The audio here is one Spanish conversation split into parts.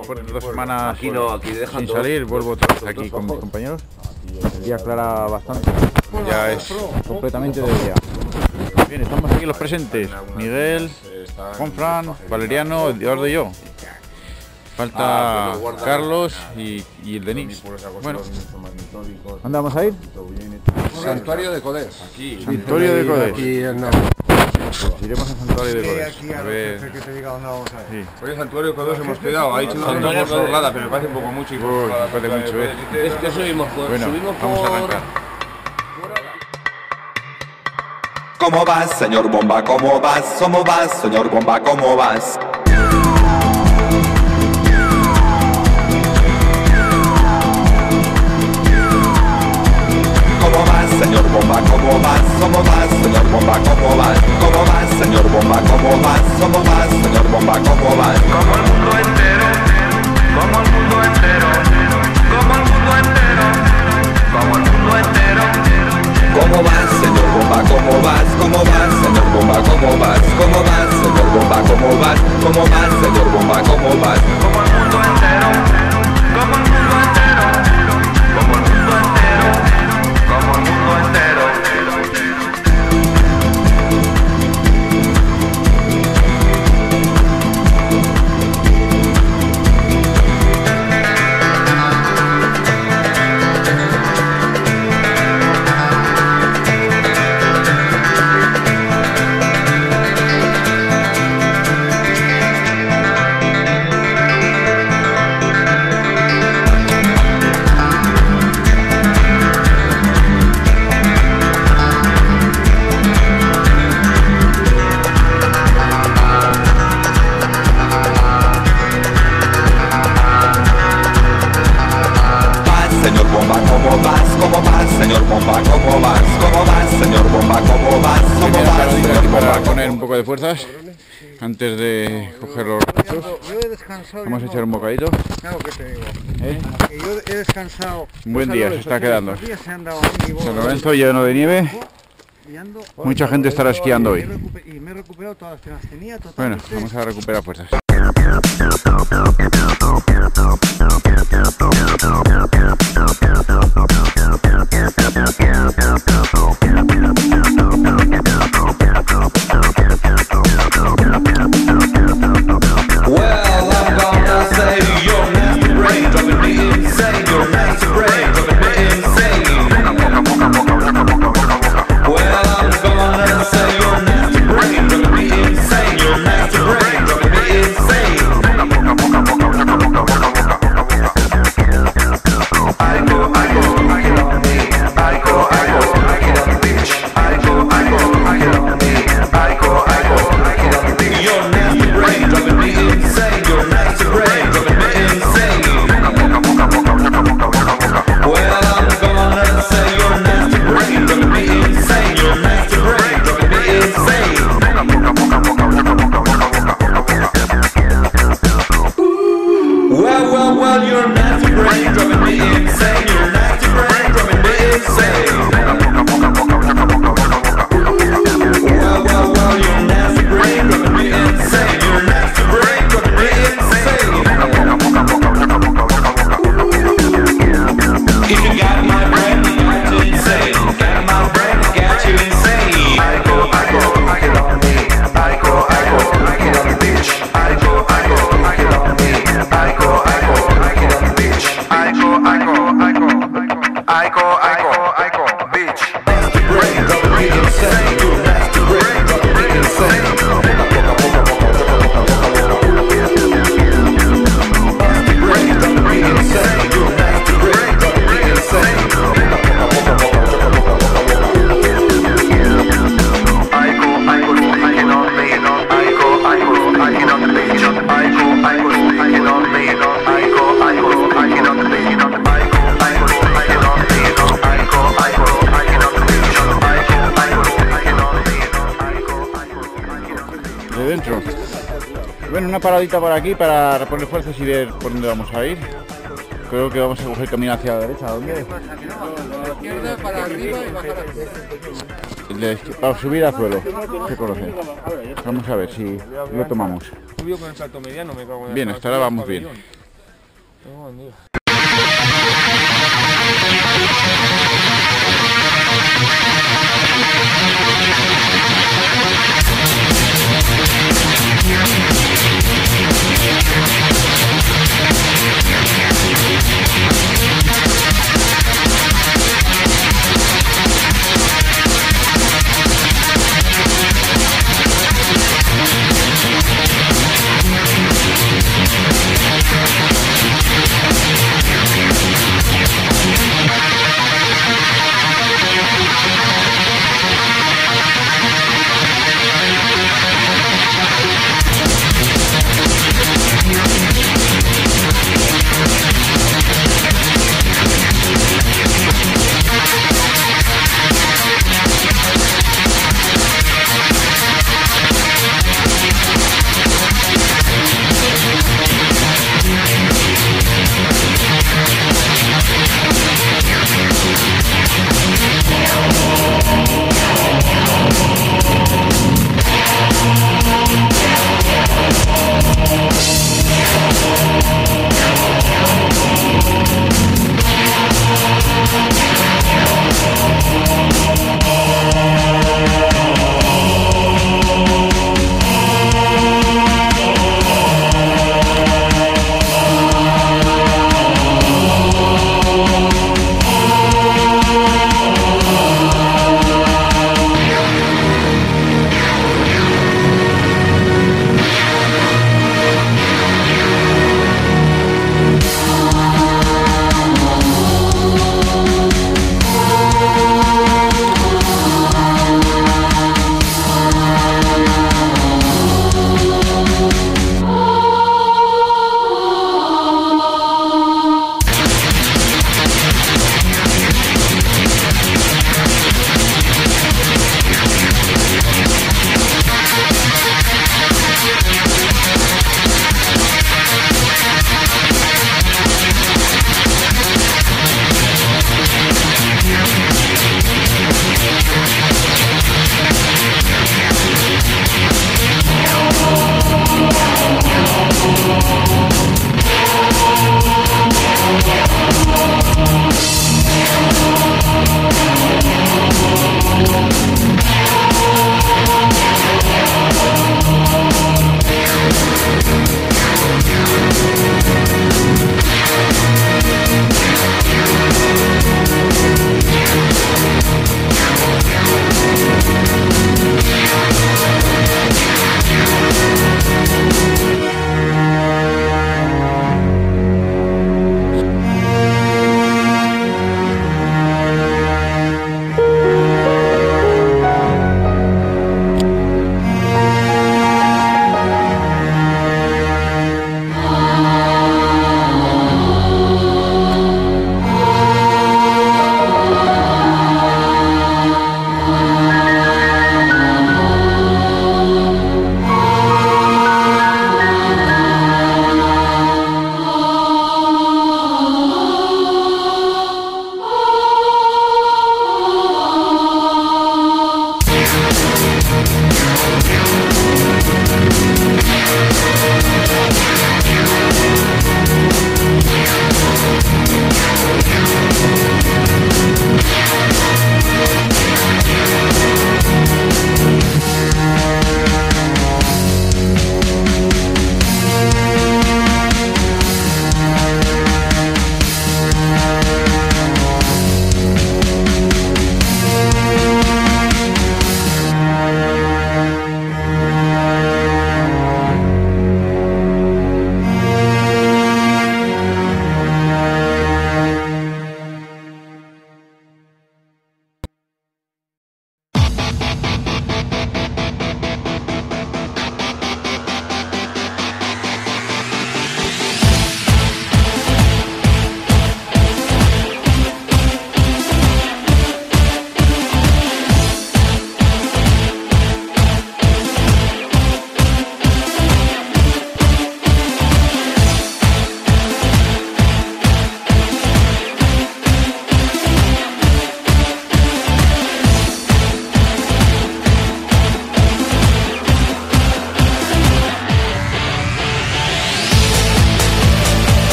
después de 2 semanas aquí no, aquí sin salir, vuelvo otra vez aquí con mis compañeros. El día aclara bastante, ya es completamente de día. Bien, estamos aquí los presentes, Miguel, Juanfran, Valeriano, Eduardo y yo. Falta Carlos y el Denis. Bueno, ¿dónde vamos a ir? Santuario de Codés. Santuario de Codés. Pues iremos al Santuario de Codés. A ver. Sí. Oye, Santuario de Codés hemos quedado. Ha dicho una por Sorlada, pero me parece un poco mucho. Me parece mucho, Es que subimos por... Bueno, vamos a arrancar. ¿Cómo vas, señor Bomba? ¿Cómo vas? ¿Cómo vas, señor Bomba? ¿Cómo vas? ¿Cómo vas, señor Bomba? ¿Cómo vas? ¿Cómo vas, señor Bomba? ¿Cómo vas? ¿Cómo vas, señor Bomba? ¿Cómo vas? ¿Cómo vas, señor Bomba? ¿Cómo vas? Como el mundo entero, como el mundo entero, como el mundo entero, como el mundo entero. ¿Cómo vas, señor Bomba? ¿Cómo vas? ¿Cómo vas, señor Bomba? ¿Cómo vas? ¿Cómo vas, señor Bomba? ¿Cómo vas? ¿Cómo vas, señor Bomba? ¿Cómo vas? Como el mundo entero, como el mundo entero, como el mundo entero, como el mundo entero. Señor Bomba, ¿cómo vas? ¿Cómo vas, señor Bomba? ¿Cómo vas? ¿Cómo vas, señor Bomba? Para poner un poco de fuerzas antes de coger los restos. Yo he descansado. Vamos a echar un bocadito. Claro que te digo. ¿Eh? Que yo he descansado. Un buen día se está quedando. Los días se han dado a mí, San Lorenzo lleno de nieve. Mucha gente estará esquiando hoy. Y me he recuperado todas las piernas. Tenía Bueno, totalmente. vamos a recuperar fuerzas. Bueno, una paradita por aquí para reponer fuerzas y ver por dónde vamos a ir. Creo que vamos a coger camino hacia la derecha. ¿A dónde? La izquierda para arriba y bajar aquí. Para subir al suelo. Se conoce. Vamos a ver si lo tomamos. Subió con el salto mediano, me cago en la Bien, hasta ahora vamos bien. Buen día.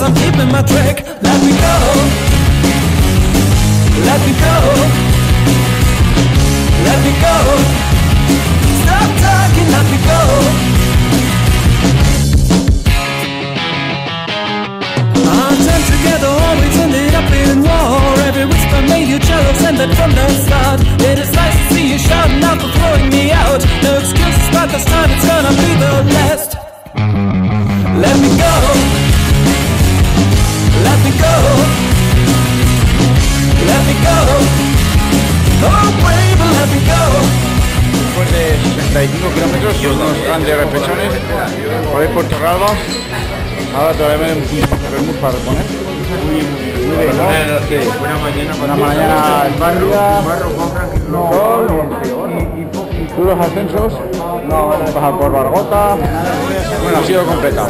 I'm keeping my track. Let me go. Let me go. Let me go. Stop talking, let me go. Our time together always ended up in war. Every whisper made you jealous, and that from the start. It is nice to see you shouting out for throwing me out. No excuses, but this time it's gonna be the last. Let me go. Let me go. Let me go. Oh baby, let me go. Después de 65 kilómetros y unos grandes reflexiones por ahí por Torralba. Ahora todavía me un para reponer. Muy bien, ¿no? Buena mañana espléndida. Y duros ascensos. Bajar por Bargota. Bueno, ha sido completado.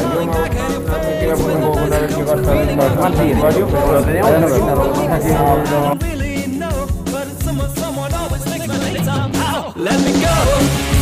Let me go.